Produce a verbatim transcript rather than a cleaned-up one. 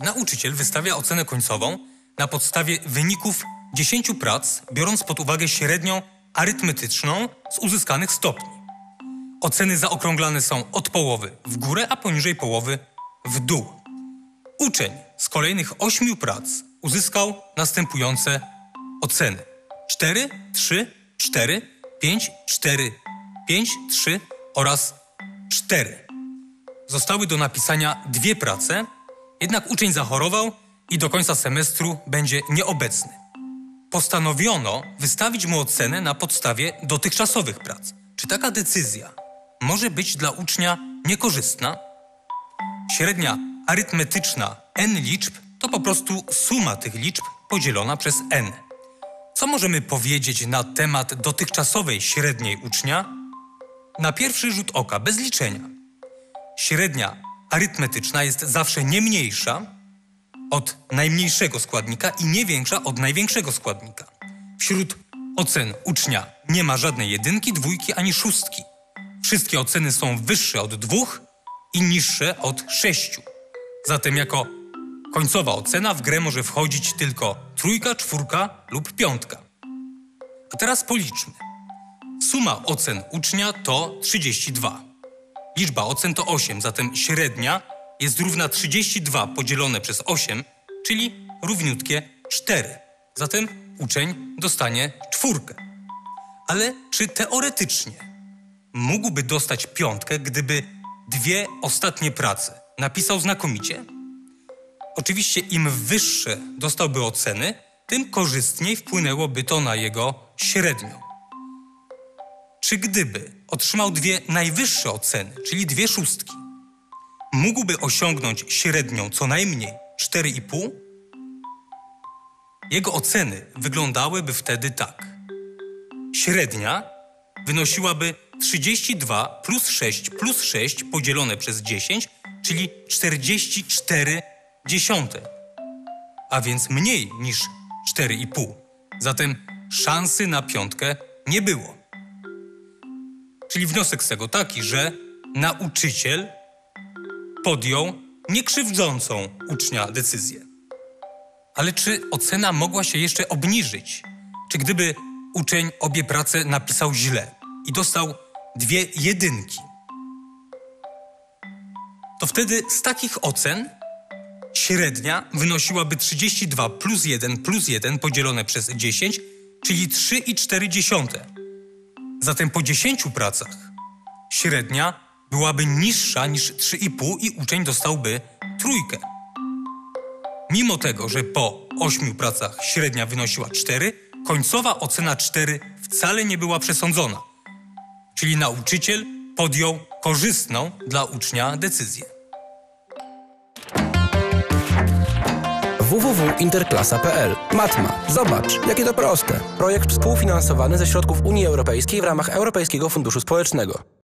nauczyciel wystawia ocenę końcową na podstawie wyników dziesięciu prac, biorąc pod uwagę średnią arytmetyczną z uzyskanych stopni. Oceny zaokrąglane są od połowy w górę, a poniżej połowy w dół. Uczeń z kolejnych ośmiu prac uzyskał następujące oceny: cztery, trzy, cztery, pięć, cztery, pięć, trzy oraz cztery. Zostały do napisania dwie prace, jednak uczeń zachorował i do końca semestru będzie nieobecny. Postanowiono wystawić mu ocenę na podstawie dotychczasowych prac. Czy taka decyzja może być dla ucznia niekorzystna? Średnia arytmetyczna n liczb to po prostu suma tych liczb podzielona przez n. Co możemy powiedzieć na temat dotychczasowej średniej ucznia? Na pierwszy rzut oka, bez liczenia, średnia arytmetyczna jest zawsze nie mniejsza od najmniejszego składnika i nie większa od największego składnika. Wśród ocen ucznia nie ma żadnej jedynki, dwójki ani szóstki. Wszystkie oceny są wyższe od dwóch i niższe od sześciu. Zatem jako końcowa ocena w grę może wchodzić tylko trójka, czwórka lub piątka. A teraz policzmy. Suma ocen ucznia to trzydzieści dwa. Liczba ocen to osiem, zatem średnia jest równa trzydzieści dwa podzielone przez osiem, czyli równiutkie cztery. Zatem uczeń dostanie czwórkę. Ale czy teoretycznie mógłby dostać piątkę, gdyby dwie ostatnie prace napisał znakomicie? Oczywiście im wyższe dostałby oceny, tym korzystniej wpłynęłoby to na jego średnią. Czy gdyby otrzymał dwie najwyższe oceny, czyli dwie szóstki, mógłby osiągnąć średnią co najmniej cztery i pół? Jego oceny wyglądałyby wtedy tak. Średnia wynosiłaby trzydzieści dwa plus sześć plus sześć podzielone przez dziesięć, czyli czterdzieści cztery dziesiąte, a więc mniej niż cztery i pół. Zatem szansy na piątkę nie było. Czyli wniosek z tego taki, że nauczyciel podjął niekrzywdzącą ucznia decyzję. Ale czy ocena mogła się jeszcze obniżyć? Czy gdyby uczeń obie prace napisał źle i dostał dwie jedynki, to wtedy z takich ocen średnia wynosiłaby trzydzieści dwa plus jeden plus jeden podzielone przez dziesięć, czyli trzy i cztery dziesiąte. Zatem po dziesięciu pracach średnia byłaby niższa niż trzy i pół i uczeń dostałby trójkę. Mimo tego, że po ośmiu pracach średnia wynosiła cztery, końcowa ocena cztery wcale nie była przesądzona. Czyli nauczyciel podjął korzystną dla ucznia decyzję. w w w kropka interklasa kropka p l. Matma. Zobacz, jakie to proste. Projekt współfinansowany ze środków Unii Europejskiej w ramach Europejskiego Funduszu Społecznego.